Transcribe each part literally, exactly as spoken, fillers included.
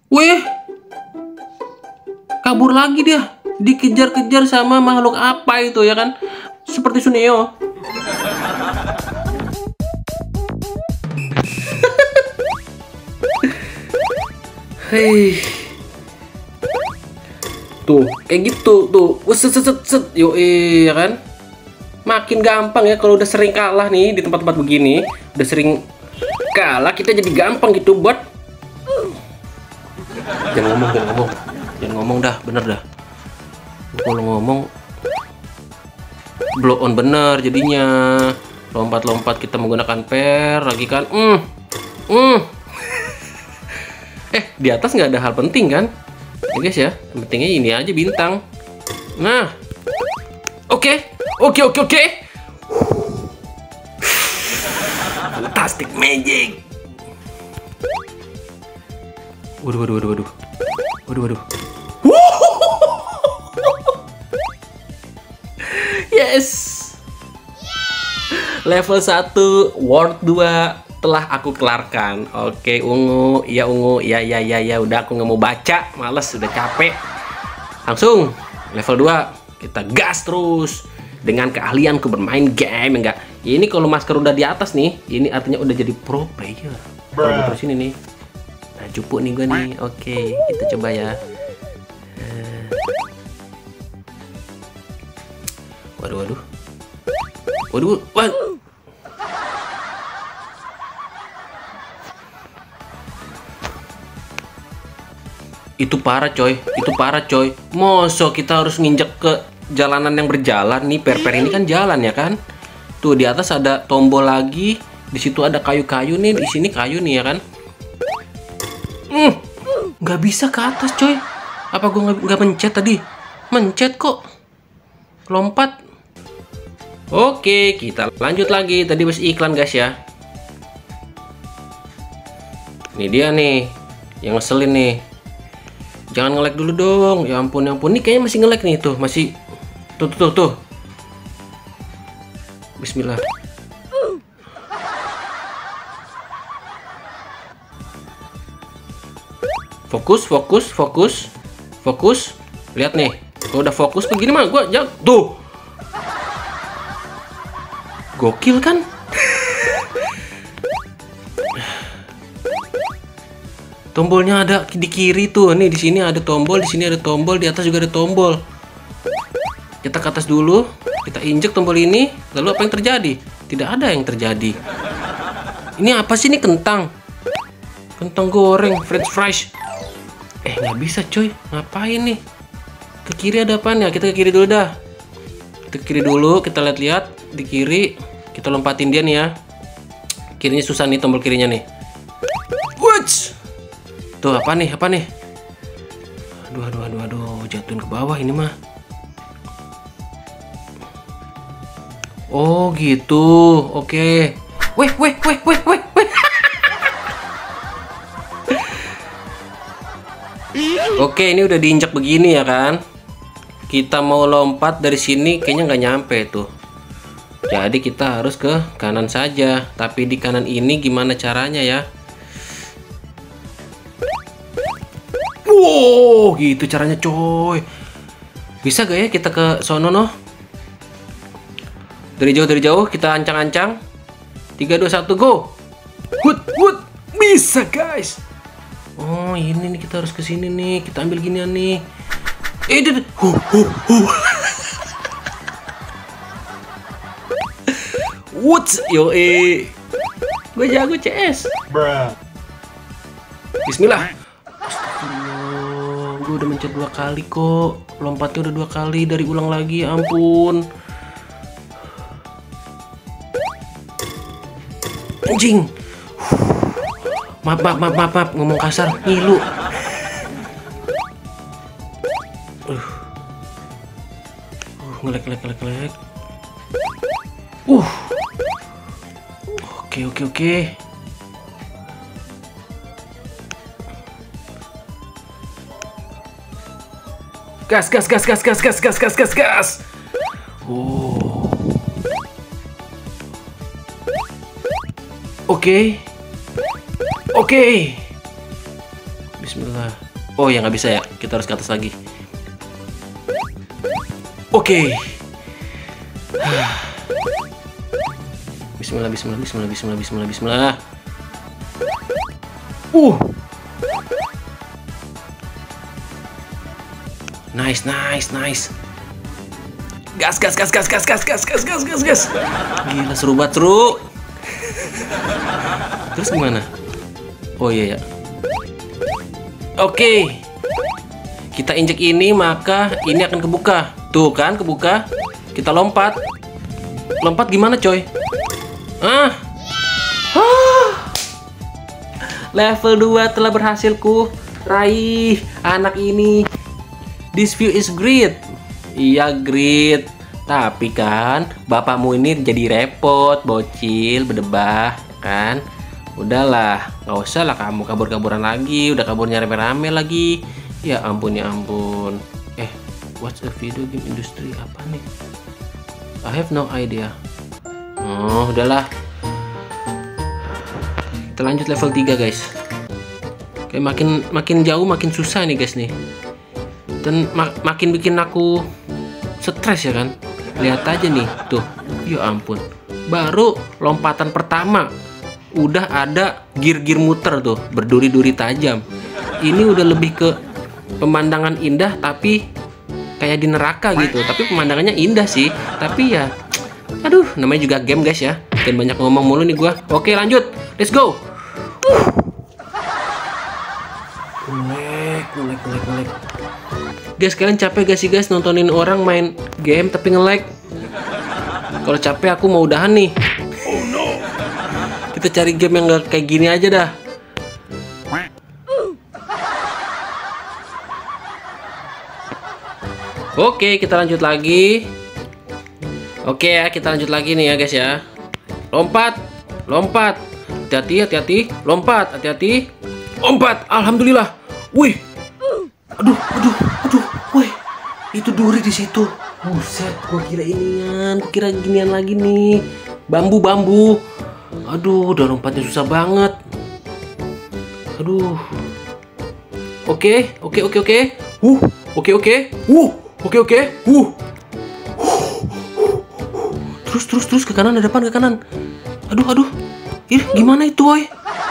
Wih, kabur lagi dia. Dikejar-kejar sama makhluk apa itu ya kan? Seperti Suneo. Hei. Tuh, kayak gitu tuh. Set set set set. Yo, ya kan? Makin gampang ya kalau udah sering kalah nih di tempat-tempat begini. Udah sering kalah, kita jadi gampang gitu buat. Jangan ngomong, jangan ngomong. Jangan ngomong dah, bener dah. Kalau ngomong blow on bener jadinya. Lompat-lompat kita menggunakan per lagi kan. Hmm. Hmm. Eh, di atas nggak ada hal penting kan? Ya guys ya, yang pentingnya ini aja bintang. Nah. Oke. Oke, oke, oke. Fantastic magic. Waduh, waduh, waduh, waduh. Waduh, waduh. Yes. Level satu, World dua telah aku kelarkan. Oke, Ungu. Iya, Ungu. Iya, iya, iya, ya. Udah aku nggak mau baca. Males, udah capek. Langsung level dua. Kita gas terus. Dengan keahlianku bermain game. Enggak. Ini kalau masker udah di atas nih, ini artinya udah jadi pro player. Kalau terus ini nih. Nah, cupu nih gue nih. Oke, kita coba ya. Waduh, waduh. Waduh, waduh. Itu parah coy, itu parah coy. Mosok kita harus nginjek ke jalanan yang berjalan nih. Per-per ini kan jalan ya kan. Tuh di atas ada tombol lagi. Di situ ada kayu-kayu nih. Di sini kayu nih ya kan. Hmm, nggak bisa ke atas coy. Apa gue nggak nggak mencet tadi? Mencet kok. Lompat. Oke, kita lanjut lagi. Tadi bos iklan guys ya. Ini dia nih yang ngeselin nih. Jangan nge-lag dulu dong. Ya ampun, ya ampun. Ini kayaknya masih nge-lag nih tuh, masih. Tuh, tuh, tuh, tuh. Bismillah. Fokus, fokus, fokus. Fokus. Lihat nih. Kalau udah fokus begini mah gua jauh. Tuh. Gokil kan? Tombolnya ada di kiri tuh. Nih di sini ada tombol, di sini ada tombol, di atas juga ada tombol. Kita ke atas dulu. Kita injek tombol ini. Lalu apa yang terjadi? Tidak ada yang terjadi. Ini apa sih ini kentang? Kentang goreng, French fries. Eh nggak bisa coy. Ngapain nih? Ke kiri ada apaan ya? Kita ke kiri dulu dah. Kita ke kiri dulu. Kita lihat-lihat di kiri. Kita lompatin dia nih ya. Kirinya susah nih tombol kirinya nih. Wuts. Tuh apa nih, apa nih? Aduh, aduh, aduh, aduh, jatuhin ke bawah ini mah. Oh gitu, oke. Weh, weh, weh, weh, weh, weh. Oke, ini udah diinjak begini ya kan? Kita mau lompat dari sini, kayaknya nggak nyampe tuh. Jadi kita harus ke kanan saja. Tapi di kanan ini gimana caranya ya? Wow, gitu caranya coy. Bisa gak ya kita ke sono noh? Dari jauh dari jauh kita ancang-ancang. tiga dua satu go. Hut hut. Bisa guys. Oh, ini nih kita harus ke sini nih. Kita ambil ginian nih. Eh, hu hu hu. Woods, yo eh. Gue jago C S. Bruh. Bismillah. Astagfirullah, gue udah mencet dua kali kok. Lompatnya udah dua kali, dari ulang lagi, ya ampun. Anjing. Maaf, maaf, maaf, maaf, maaf. Ngomong kasar, ngilu. Uh, uh ngelek, ngelek, ngelek, ngelek. Uh. Oke, oke, oke. Gas, gas, gas, gas, gas, gas, gas, gas, gas, gas. Oh. Oke. Oke. Bismillah. Oh ya nggak bisa ya, kita harus ke atas lagi. Oke. Bismillah, Bismillah, Bismillah, Bismillah, Bismillah, Bismillah. Uh. Nice, nice, nice. Gas, gas, gas, gas, gas, gas, gas, gas, gas, gas, gas. Gila seru banget, seru. Terus gimana? Oh iya ya. Oke. Kita injek ini maka ini akan kebuka. Tuh kan kebuka. Kita lompat. Lompat gimana, coy? Ah. Ah. Level dua telah berhasil ku raih anak ini. This view is great. Iya great. Tapi kan bapakmu ini jadi repot, bocil, berdebah kan. Udahlah, nggak usah lah kamu kabur-kaburan lagi. Udah kaburnya rame-rame lagi. Ya ampun, ya ampun. Eh, what's a video game industry? Apa nih? I have no idea. Oh, udahlah. Kita lanjut level tiga, guys. Kayak makin makin jauh makin susah nih, guys nih. Dan mak makin bikin aku stres ya kan. Lihat aja nih, tuh. Ya ampun. Baru lompatan pertama udah ada gear-gear muter tuh, berduri-duri tajam. Ini udah lebih ke pemandangan indah tapi kayak di neraka gitu. Tapi pemandangannya indah sih. Tapi ya aduh, namanya juga game, guys ya. Dan banyak ngomong mulu nih gua. Oke, lanjut. Let's go. Ngelek, ngelek, ngelek, ngelek. Guys, kalian capek gak sih guys nontonin orang main game tapi nge-lag? Kalau capek aku mau udahan nih. Oh no. Kita cari game yang gak kayak gini aja dah. Oke, kita lanjut lagi. Oke ya, kita lanjut lagi nih ya guys ya. Lompat, lompat. Hati-hati, hati-hati. Lompat, hati-hati. Lompat. Alhamdulillah. Wih. Aduh, aduh, aduh, woi, itu duri di situ. Buset, gua kira inian, gua kira ginian lagi nih. Bambu, bambu. Aduh, udah lompatnya susah banget. Aduh. Oke, oke, oke, oke. Uh, oke, oke. Uh, oke, oke. Uh. Terus, terus, terus ke kanan, ke depan, ke kanan. Aduh, aduh. Ih, gimana itu, woi?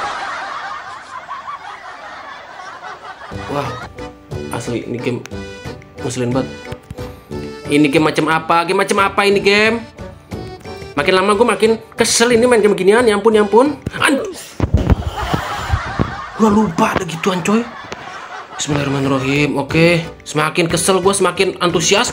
Wah. Asli ini game ngeselin banget. Ini game macam apa? Game macam apa ini game? Makin lama gue makin kesel ini main game beginian. Ya ampun, ya ampun. Gue lupa ada gituan coy. Bismillahirrahmanirrahim. Oke, semakin kesel gue semakin antusias.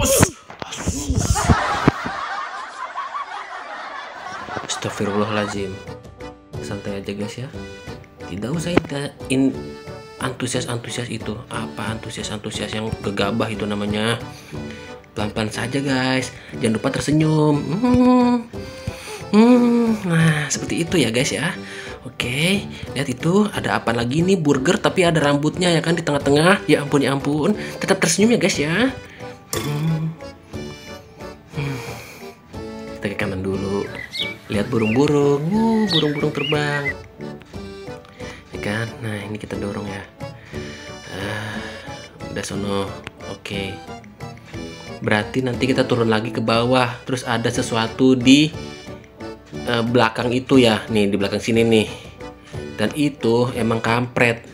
Astagfirullahaladzim. Santai aja guys ya. Tidak usah in antusias-antusias itu. Apa antusias-antusias yang gegabah itu namanya. Pelan-pelan saja guys. Jangan lupa tersenyum. hmm. Hmm. Nah seperti itu ya guys ya. Oke, lihat itu ada apa lagi nih, burger tapi ada rambutnya ya kan di tengah-tengah. Ya ampun, ya ampun. Tetap tersenyum ya guys ya. hmm. Hmm. Kita ke kanan dulu. Lihat burung-burung. uh, Burung-burung terbang kan. Nah ini kita dorong ya. Ah, udah sono. Oke. Berarti nanti kita turun lagi ke bawah. Terus ada sesuatu di uh, belakang itu ya. Nih di belakang sini nih. Dan itu emang kampret.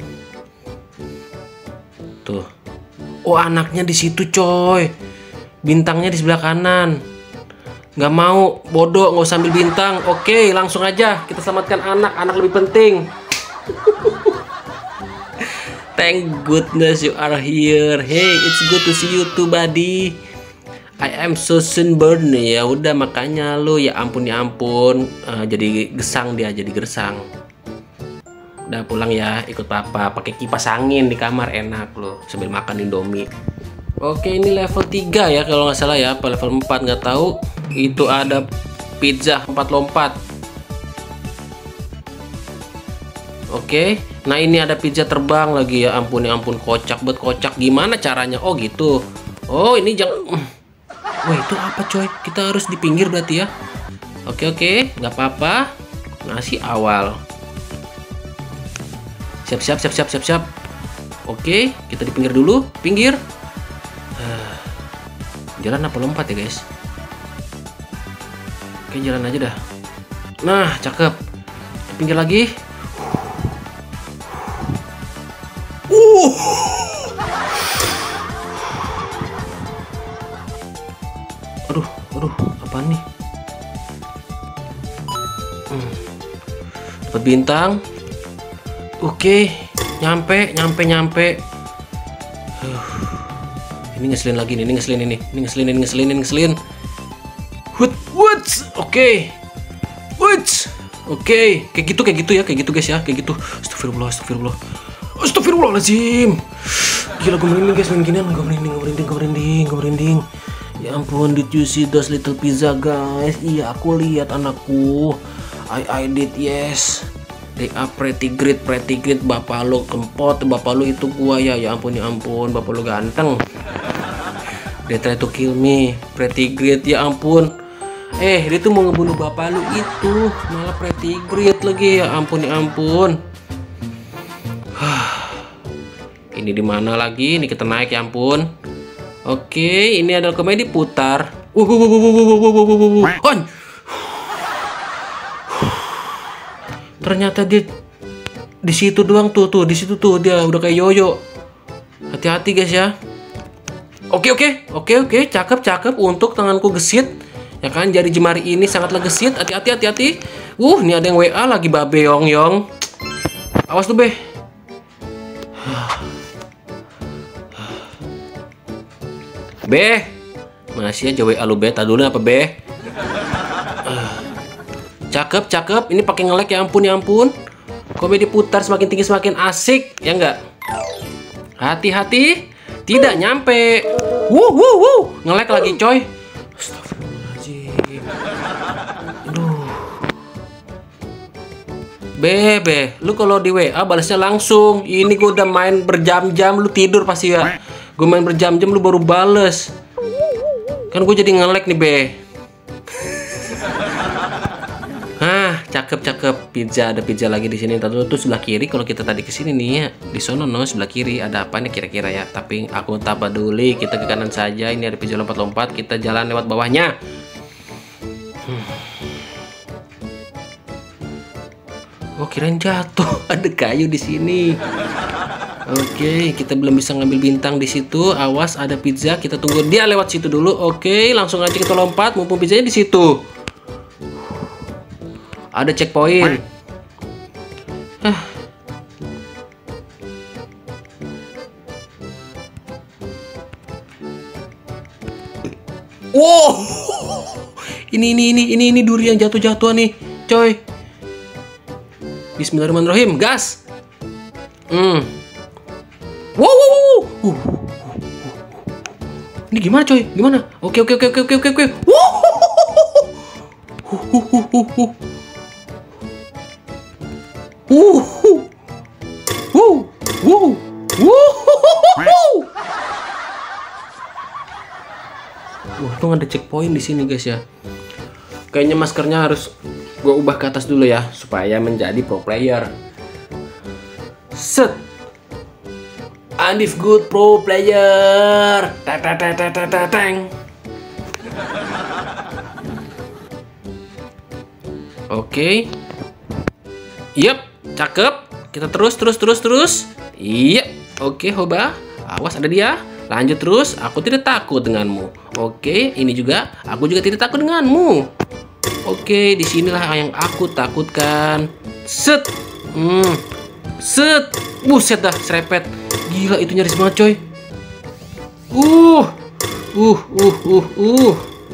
Tuh. Oh anaknya di situ coy. Bintangnya di sebelah kanan. Nggak mau, bodoh, nggak usah ambil bintang. Oke, langsung aja kita selamatkan anak. Anak lebih penting. Thank goodness you are here. Hey, it's good to see you too, buddy. I am so sunburned. Ya udah makanya lu, ya ampun ya ampun. Uh, jadi gesang dia, jadi gersang. Udah pulang ya, ikut papa. Pakai kipas angin di kamar enak lo sambil makan Indomie. Oke, ini level tiga ya kalau nggak salah ya. Apa level empat nggak tahu. Itu ada pizza empat lompat. Oke, nah ini ada pizza terbang lagi ya ampun ya ampun, kocak buat kocak. Gimana caranya? Oh gitu. Oh ini jangan. Wah itu apa coy? Kita harus di pinggir berarti ya. Oke oke, nggak apa-apa. Ngasih awal. Siap siap siap siap siap siap. Oke, kita di pinggir dulu, pinggir. Jalan apa lompat ya guys? Oke, jalan aja dah. Nah, cakep. Di pinggir lagi. Uh. Aduh, aduh, apaan nih? Hmm. Dapat bintang. Oke, nyampe, nyampe, nyampe. Uh. Ini ngeselin lagi nih, ini ngeselin ini, ini ngeselin, ini ngeselin, ini ngeselin. Hut, wuts, oke, wuts, oke, kayak gitu, kayak gitu ya, kayak gitu guys ya, kayak gitu. Astagfirullah, astagfirullah, astagfirullahaladzim. Gila, gue merinding guys, main ginian, gue merinding, gue merinding, gue merinding, gue merinding. Ya ampun, did you see those little pizza guys? Iya, aku lihat anakku. I I did, yes. They are pretty great, pretty great. Bapak lo kempot, bapak lo itu gua ya, ya ampun, ya ampun, bapak lo ganteng. They try to kill me, pretty great, ya ampun. Eh, dia tuh mau ngebunuh bapak lu itu, malah pretty great lagi, ya ampun, ya ampun. Ini di mana lagi? Ini kita naik, ya ampun. Oke, ini adalah komedi putar. Uh, uh, uh, uh, uh, uh, uh, uh, uh, uh. Ternyata dia di situ doang tuh, tuh di situ tuh dia udah kayak yoyo. Hati-hati guys ya. Oke oke oke oke, cakep cakep. Untuk tanganku gesit, ya kan, jari jemari ini sangatlah gesit. Hati-hati hati-hati. Uh, ini ada yang W A lagi, babe yong yong. Awas tuh be. Be, masih aja W A lu be. Tadi dulu apa be? Cakep, cakep. Ini pakai nge-lag, ya ampun, ya ampun. Komedi putar semakin tinggi semakin asik, ya enggak? Hati-hati, tidak nyampe. Wuh, wuh, wuh. Nge-lag lagi, coy. Astagfirullahaladzim. Aduh. Bebe, lu kalau di W A balasnya langsung. Ini gue udah main berjam-jam, lu tidur pasti ya. Gue main berjam-jam, lu baru bales. Kan gue jadi nge-lag nih, be. Hah, cakep cakep. Pizza, ada pizza lagi di sini. Tadi tuh sebelah kiri. Kalau kita tadi kesini nih ya, di sono no sebelah kiri ada apa nih kira-kira ya? Tapi aku tak peduli. Kita ke kanan saja. Ini ada pizza lompat-lompat. Kita jalan lewat bawahnya. Hmm. Oh, kirain jatuh. Ada kayu di sini. Oke, kita belum bisa ngambil bintang di situ. Awas, ada pizza. Kita tunggu dia lewat situ dulu. Oke, langsung aja kita lompat. Mumpung pizzanya di situ. Ada checkpoint. Hah. Wow. Ini ini ini ini ini duri yang jatuh-jatuh nih, coy. Bismillahirrahmanirrahim, gas. Hmm. Wow, wow, wow. Uh. Ini gimana, coy? Gimana? Oke, oke, oke, oke, oke, oke. Wow. Uh, uh, uh, uh, uh. Uh, uh, uh, uh, untung ada checkpoint di sini guys ya. Kayaknya maskernya harus gue ubah ke atas dulu ya supaya menjadi pro player. Set, Andif good pro player. Teng. Oke. Yep. Cakep, kita terus terus terus terus. Iya, oke Hoba, awas ada dia. Lanjut terus, aku tidak takut denganmu. Oke, ini juga, aku juga tidak takut denganmu. Oke, disinilah yang aku takutkan. Set, hmm, set, buset dah, serepet. Gila itu nyaris banget coy. Uh, uh, uh, uh, uh.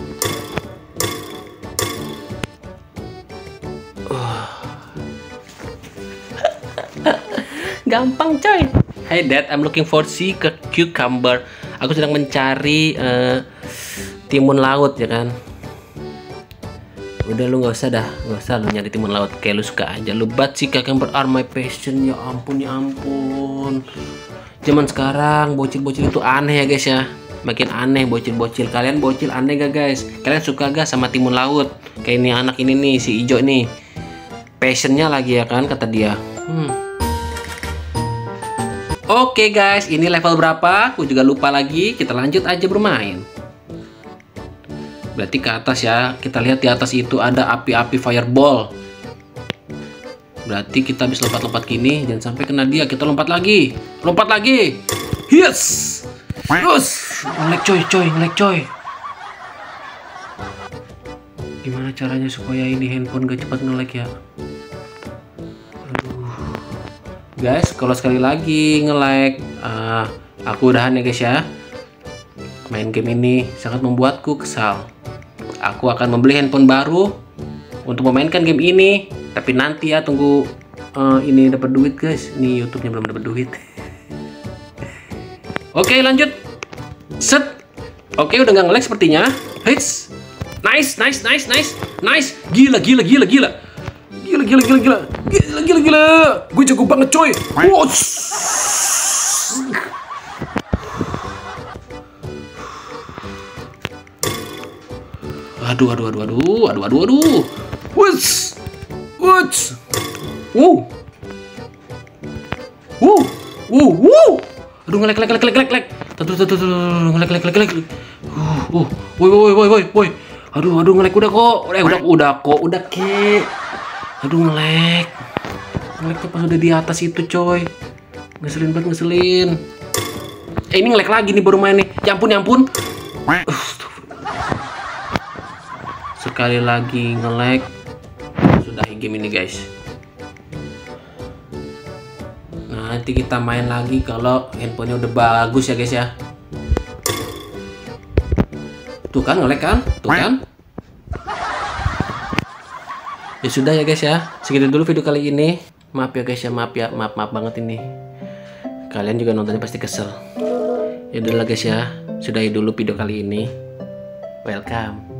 Gampang coy. Hey dad, I'm looking for sea cucumber. Aku sedang mencari uh, timun laut ya kan. Udah lu nggak usah dah, nggak usah lu nyari timun laut. Kayak lu suka aja. Lu bat sea cucumber are my passion. Ya ampun, ya ampun. Zaman sekarang bocil-bocil itu aneh ya guys ya. Makin aneh bocil-bocil. Kalian bocil aneh gak guys? Kalian suka gak sama timun laut? Kayak ini anak ini nih, si Ijo nih. Passionnya lagi ya kan kata dia. Hmm. Oke guys, ini level berapa? Aku juga lupa lagi. Kita lanjut aja bermain. Berarti ke atas ya. Kita lihat di atas itu ada api-api fireball. Berarti kita bisa lompat-lompat gini. Jangan sampai kena dia. Kita lompat lagi. Lompat lagi. Yes. Yes. Ngelek coy, coy, ngelek coy. Gimana caranya supaya ini handphone gak cepat ngelek ya? Guys, kalau sekali lagi nge-lag, uh, aku udahan ya guys ya. Main game ini sangat membuatku kesal. Aku akan membeli handphone baru untuk memainkan game ini. Tapi nanti ya, tunggu uh, ini dapat duit guys. Ini YouTube-nya belum dapat duit. Oke, lanjut. Set. Oke, udah nggak nge-lag sepertinya. Hits. Nice, nice, nice, nice, nice. Gila, gila, gila, gila. Gila, gila, gila, gila. Gila, gila, gila. Gue jago banget, coy. Wow. Aduh, aduh, aduh, aduh, aduh, aduh, aduh. Wuts. Wuts. Wow. Wow. Wow, wow. Aduh, ngelek, ngelek, ngelek, ngelek, ngelek. Tuh, tuh, tuh, tuh, ngelek, ngelek, ngelek, ngelek. Uh, uh. Woi, woi, woi, woi, woi. Aduh, aduh, ngelek udah kok. Udah, udah, udah kok, udah ke. Aduh, ngelek. Ngelek tuh pas udah di atas itu, coy. Ngeselin banget, ngeselin. Eh, ini ngelek lagi nih baru main nih. Ya ampun, ya ampun. Uh, sekali lagi ngelek. Sudahi game ini, guys. Nanti kita main lagi kalau handphonenya udah bagus ya, guys ya. Tuh kan, ngelek kan? Tuh kan? Ya sudah ya guys ya, segitu dulu video kali ini. Maaf ya guys ya, maaf ya, maaf maaf banget ini. Kalian juga nontonnya pasti kesel. Ya udahlah guys ya, sudahi dulu video kali ini. Welcome.